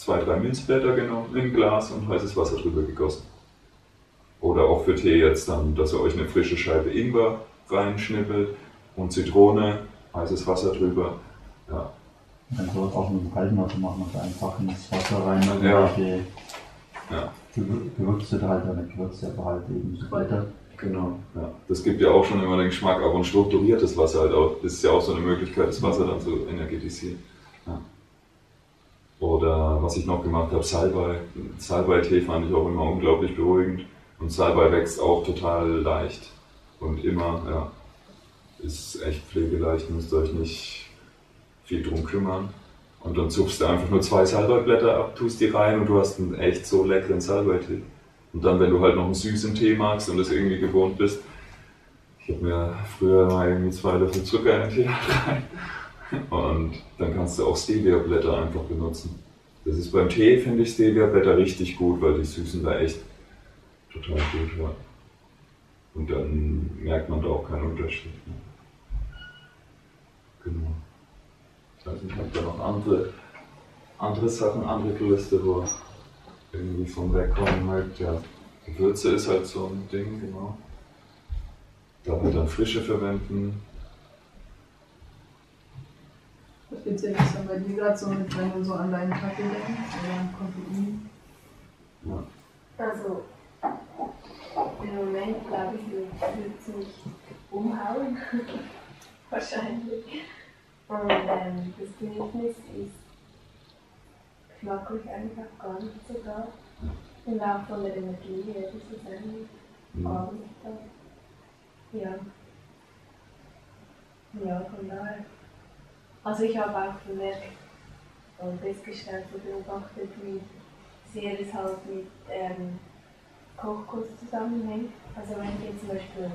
zwei, drei Minzblätter genommen, in ein Glas und heißes Wasser drüber gegossen. Oder auch für Tee jetzt dann, dass ihr euch eine frische Scheibe Ingwer reinschnippelt und Zitrone, heißes Wasser drüber. Ja. Man soll es auch mit dem kalten Wasser machen, also einfach ins Wasser rein, Ja. irgendwelche Ja. Gewür- Gewürze halt, oder nicht Gewürze, aber halt eben so Blätter. Genau, ja. Das gibt ja auch schon immer den Geschmack, aber ein strukturiertes Wasser halt auch. Das ist ja auch so eine Möglichkeit, das Wasser dann zu energetisieren. Ja. Oder was ich noch gemacht habe, Salbei. Salbei-Tee fand ich auch immer unglaublich beruhigend. Und Salbei wächst auch total leicht. Und immer, ja, ist echt pflegeleicht, müsst ihr euch nicht viel drum kümmern. Und dann zupfst du einfach nur zwei Salbeiblätter ab, tust die rein und du hast einen echt so leckeren Salbeitee. Und dann, wenn du halt noch einen süßen Tee magst und das irgendwie gewohnt bist, ich habe mir früher mal irgendwie zwei Löffel Zucker in den Tee rein und dann kannst du auch Stevia-Blätter einfach benutzen. Das ist beim Tee, finde ich Stevia-Blätter richtig gut, weil die süßen da echt total gut, ja. Und dann merkt man da auch keinen Unterschied. Ne? Genau. Ich weiß nicht, ob da noch andere, andere Sachen, andere Gelüste, wo irgendwie vom Wegkommen halt, ja, Gewürze ist halt so ein Ding, genau. Da wir dann frische verwenden. Was gibt es denn jetzt dann bei dir gerade so mit, wenn du so an deinen Kaffee denkst oder an Koffein? Ja. Also, im Moment glaube ich, würde es mich umhauen. Wahrscheinlich. Und ähm, das Bedürfnis ist geschmacklich einfach gar nicht so da. Und auch von der Energie her ist es eigentlich gar nicht da. Ja. Ja, von daher. Also ich habe auch bemerkt und festgestellt und beobachtet, wie sehr es halt mit ähm, Kochkurs zusammenhängt. Also wenn ich jetzt zum Beispiel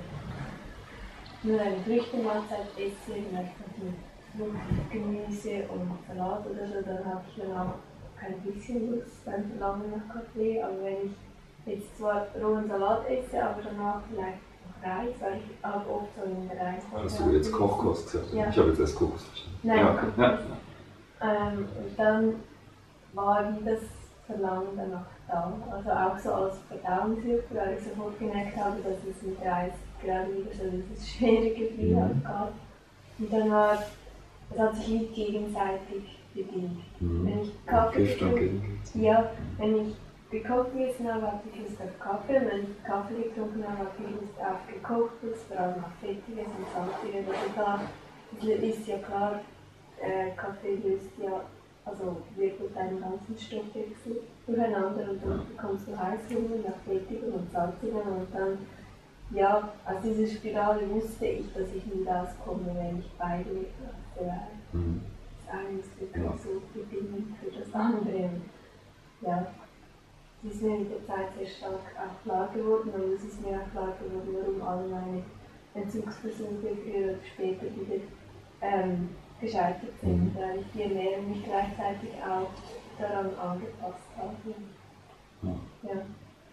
nur eine Früchtemahlzeit esse, vielleicht mit Frucht, Gemüse und Salat oder so, dann habe ich dann auch kein bisschen Lust beim Verlangen nach Kaffee. Aber wenn ich jetzt zwar rohen Salat esse, aber danach vielleicht noch Reis, weil ich habe oft so einen Reis. Hast du jetzt Kochkost gesagt? Ja. Ich habe jetzt erst Kokos verstanden. Nein, ja, okay. Ja. Ähm, und dann war wie das Verlangen danach da. Also auch so als Verdauungshilfe, weil ich sofort gemerkt habe, dass es mit Reis gerade wieder so dieses schwere Gefühl Mhm. gab. Und dann war, es hat sich nicht gegenseitig bedient. Mhm. Wenn ich Kaffee Gift und getrunken, Gegengift. ja, wenn ich gekocht gegessen habe, hatte ich Lust auf Kaffee. Und wenn ich Kaffee getrunken habe, hatte ich Lust auf gekochtes, vor allem auf Fettiges und Salziges. Also da ist ja klar, äh, Kaffee löst ja, also wirbelt deinen ganzen Stoffwechsel durcheinander und dann bekommst du Heißhunger nach Fettigem und Salzigem und dann, ja, aus dieser Spirale wusste ich, dass ich nie rauskomme, wenn ich beide mitlasse. Mhm. Das eine ist wirklich Ja. so bedingt für das andere. Und ja, es ist mir mit der Zeit sehr stark auch klar geworden und es ist mir auch klar geworden, warum alle meine Entzugsversuche früher oder später wieder ähm, gescheitert sind, Mhm. weil ich die Ernährung nicht gleichzeitig auch daran angepasst habe. Ja. Ja.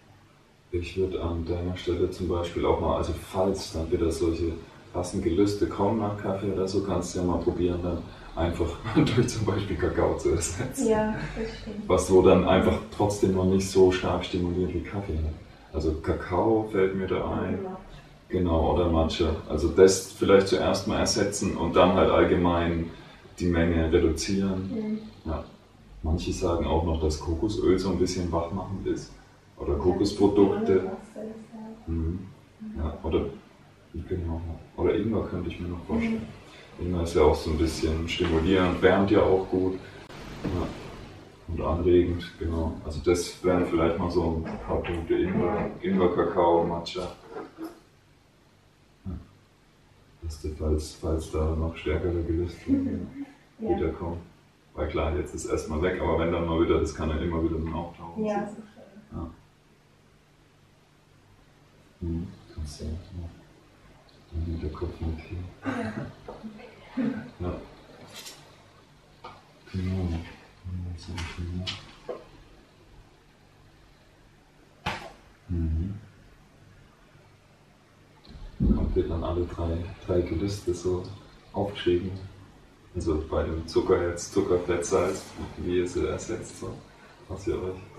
Ich würde an deiner Stelle zum Beispiel auch mal, also falls dann wieder solche krassen Gelüste kommen nach Kaffee oder so, kannst du ja mal probieren, dann einfach durch zum Beispiel Kakao zu ersetzen. Ja, das stimmt. Was so dann einfach trotzdem noch nicht so stark stimuliert wie Kaffee hat. Also Kakao fällt mir da ein. Genau, oder Matcha. Also das vielleicht zuerst mal ersetzen und dann halt allgemein die Menge reduzieren. Mhm. Ja. Manche sagen auch noch, dass Kokosöl so ein bisschen wachmachend ist. Oder Kokosprodukte. Mhm. Ja, oder, genau. Oder Ingwer könnte ich mir noch vorstellen. Mhm. Ingwer ist ja auch so ein bisschen stimulierend, wärmt ja auch gut. Ja. Und anregend, genau. Also das wären vielleicht mal so ein paar Punkte. Ingwer, Ingwer Kakao, Matcha. Dass du, falls, falls da noch stärkere Gelüste Ja. wiederkommen. Weil klar, jetzt ist erstmal weg, aber wenn dann mal wieder, das kann ja immer wieder dann auftauchen. Ja, sicher. Ja. Hm, kannst du ja mal im Hinterkopf notieren. Ja. Ja. Genau. Was hab ich denn noch? Mhm. Und wird dann alle drei, drei Gelüste so aufgeschrieben. Also bei dem Zucker jetzt Zucker, Fett, Salz, wie ihr sie ersetzt. So. Was ihr euch